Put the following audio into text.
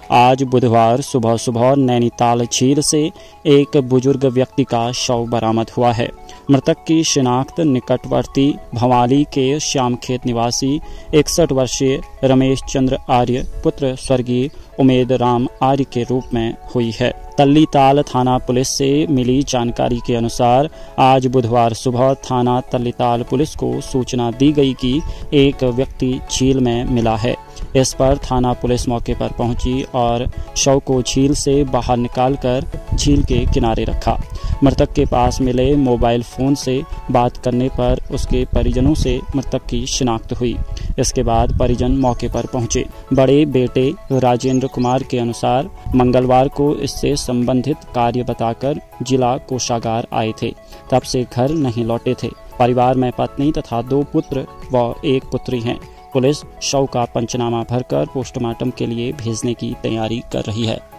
आज बुधवार सुबह सुबह नैनीताल झील से एक बुजुर्ग व्यक्ति का शव बरामद हुआ है। मृतक की शिनाख्त निकटवर्ती भवाली के श्यामखेत निवासी 61 वर्षीय रमेश चंद्र आर्य पुत्र स्वर्गीय उमेद राम आर्य के रूप में हुई है। तल्लीताल थाना पुलिस से मिली जानकारी के अनुसार आज बुधवार सुबह थाना तल्लीताल पुलिस को सूचना दी गई कि एक व्यक्ति झील में मिला है। इस पर थाना पुलिस मौके पर पहुंची और शव को झील से बाहर निकालकर झील के किनारे रखा। मृतक के पास मिले मोबाइल फोन से बात करने पर उसके परिजनों से मृतक की शिनाख्त हुई। इसके बाद परिजन मौके पर पहुंचे। बड़े बेटे राजेंद्र कुमार के अनुसार मंगलवार को इससे संबंधित कार्य बताकर जिला कोषागार आए थे, तब से घर नहीं लौटे थे। परिवार में पत्नी तथा 2 पुत्र व 1 पुत्री हैं। पुलिस शव का पंचनामा भरकर पोस्टमार्टम के लिए भेजने की तैयारी कर रही है।